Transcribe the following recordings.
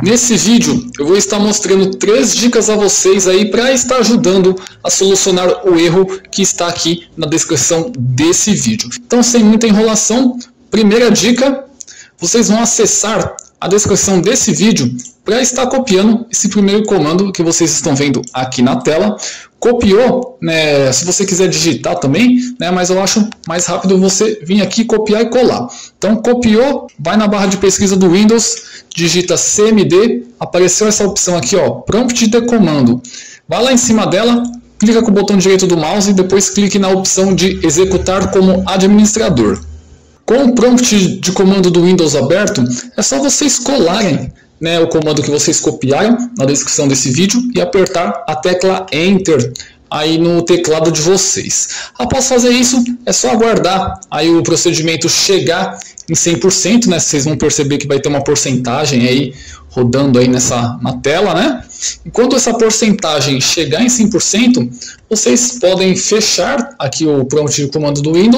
Nesse vídeo eu vou estar mostrando 3 dicas a vocês aí para estar ajudando a solucionar o erro que está aqui na descrição desse vídeo. Então, sem muita enrolação, primeira dica, vocês vão acessar a descrição desse vídeo para estar copiando esse primeiro comando que vocês estão vendo aqui na tela. Copiou, né, se você quiser digitar também, né, mas eu acho mais rápido você vir aqui, copiar e colar. Então copiou, vai na barra de pesquisa do Windows, digita CMD, apareceu essa opção aqui, ó, Prompt de Comando. Vai lá em cima dela, clica com o botão direito do mouse e depois clique na opção de executar como administrador. Com o prompt de comando do Windows aberto, é só vocês colarem, né, o comando que vocês copiaram na descrição desse vídeo e apertar a tecla Enter aí no teclado de vocês. Após fazer isso, é só aguardar aí o procedimento chegar em 100%, né? Vocês vão perceber que vai ter uma porcentagem aí rodando aí na tela, né? E quando essa porcentagem chegar em 100%, vocês podem fechar aqui o prompt de comando do Windows.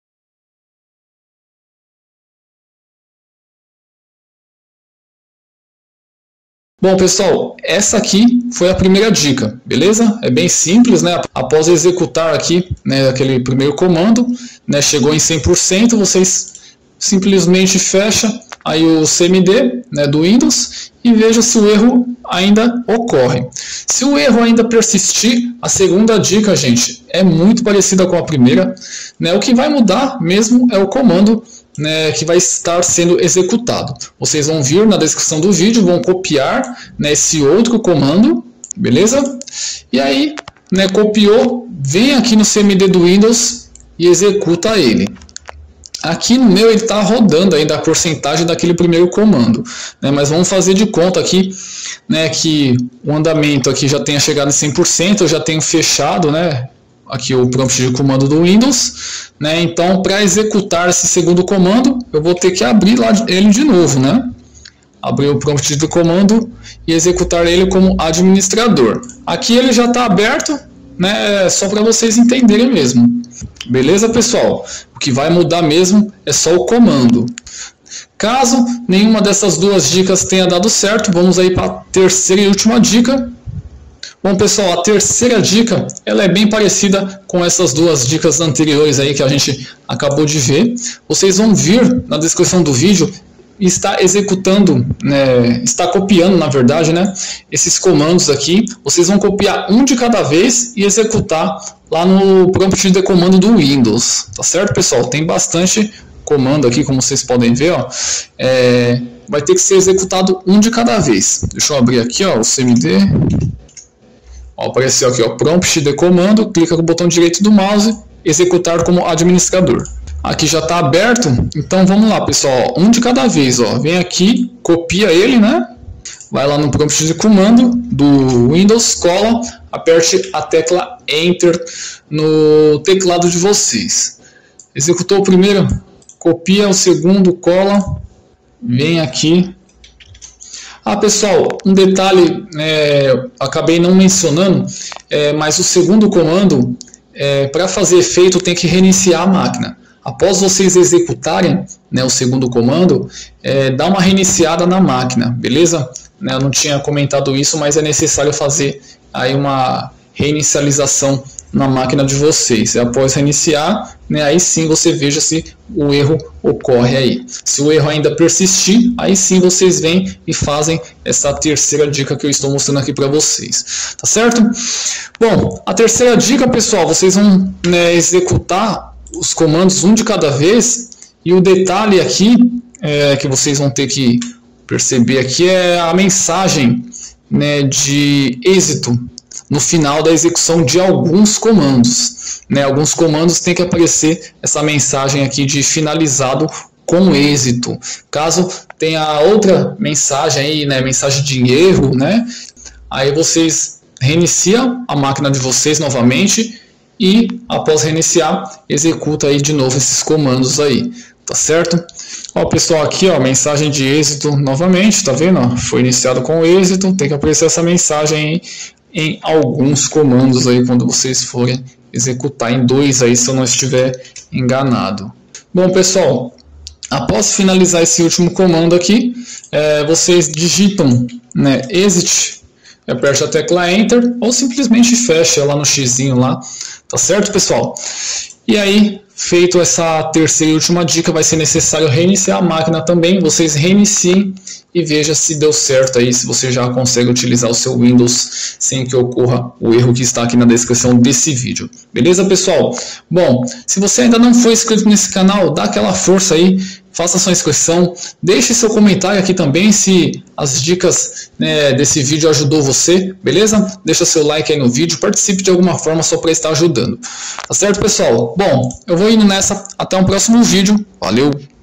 Bom, pessoal, essa aqui foi a primeira dica, beleza? É bem simples, né? Após executar aqui, né, aquele primeiro comando, né, chegou em 100%, vocês simplesmente fecham aí o CMD, né, do Windows e veja se o erro ainda ocorre. Se o erro ainda persistir, a segunda dica, gente, é muito parecida com a primeira, né? O que vai mudar mesmo é o comando, né, que vai estar sendo executado. Vocês vão vir na descrição do vídeo, vão copiar, né, esse outro comando, beleza? E aí, né, copiou, vem aqui no CMD do Windows e executa ele. Aqui no meu ele está rodando ainda a porcentagem daquele primeiro comando, né, mas vamos fazer de conta aqui, né, que o andamento aqui já tenha chegado em 100%, eu já tenho fechado, né, aqui o prompt de comando do Windows, né? Então, para executar esse segundo comando, eu vou ter que abrir lá ele de novo, né? Abrir o prompt de comando e executar ele como administrador. Aqui ele já está aberto, né? Só para vocês entenderem mesmo. Beleza, pessoal? O que vai mudar mesmo é só o comando. Caso nenhuma dessas duas dicas tenha dado certo, vamos aí para a terceira e última dica. Bom, pessoal, a terceira dica ela é bem parecida com essas duas dicas anteriores aí que a gente acabou de ver. Vocês vão vir na descrição do vídeo e está executando, né, está copiando, na verdade, né, esses comandos aqui. Vocês vão copiar um de cada vez e executar lá no prompt de comando do Windows. Tá certo, pessoal? Tem bastante comando aqui, como vocês podem ver, ó. Vai ter que ser executado um de cada vez. Deixa eu abrir aqui, ó, o CMD. Ó, apareceu aqui, ó, prompt de comando, clica com o botão direito do mouse, executar como administrador. Aqui já está aberto, então vamos lá, pessoal, um de cada vez, ó, vem aqui, copia ele, né? Vai lá no prompt de comando do Windows, cola, aperte a tecla Enter no teclado de vocês. Executou o primeiro, copia o segundo, cola, vem aqui. Ah, pessoal, um detalhe, acabei não mencionando, mas o segundo comando, para fazer efeito, tem que reiniciar a máquina. Após vocês executarem, né, o segundo comando, dá uma reiniciada na máquina, beleza? Eu não tinha comentado isso, mas é necessário fazer aí uma reinicialização na máquina de vocês. Após reiniciar, né, aí sim você veja se o erro ocorre aí. Se o erro ainda persistir, aí sim vocês vêm e fazem essa terceira dica que eu estou mostrando aqui para vocês. Tá certo? Bom, a terceira dica, pessoal, vocês vão, né, executar os comandos um de cada vez. E o detalhe aqui que vocês vão ter que perceber aqui é a mensagem, né, de êxito no final da execução de alguns comandos, né? Alguns comandos tem que aparecer essa mensagem aqui de finalizado com êxito. Caso tenha outra mensagem aí, né, mensagem de erro, né, aí vocês reiniciam a máquina de vocês novamente e após reiniciar, executa aí de novo esses comandos aí, tá certo? Ó, pessoal, aqui, ó, mensagem de êxito novamente, tá vendo? Ó, foi iniciado com êxito, tem que aparecer essa mensagem aí em alguns comandos aí quando vocês forem executar, em 2 aí se eu não estiver enganado. Bom, pessoal, Após finalizar esse último comando aqui, vocês digitam, né, exit, aperte a tecla Enter ou simplesmente fecha lá no xizinho lá, tá certo, pessoal? E aí, feito essa terceira e última dica, vai ser necessário reiniciar a máquina também. Vocês reiniciem e veja se deu certo aí, se você já consegue utilizar o seu Windows sem que ocorra o erro que está aqui na descrição desse vídeo. Beleza, pessoal? Bom, se você ainda não foi inscrito nesse canal, dá aquela força aí, faça sua inscrição, deixe seu comentário aqui também se as dicas, né, desse vídeo ajudou você, beleza? Deixa seu like aí no vídeo, participe de alguma forma só para estar ajudando. Tá certo, pessoal? Bom, eu vou indo nessa, até um próximo vídeo. Valeu!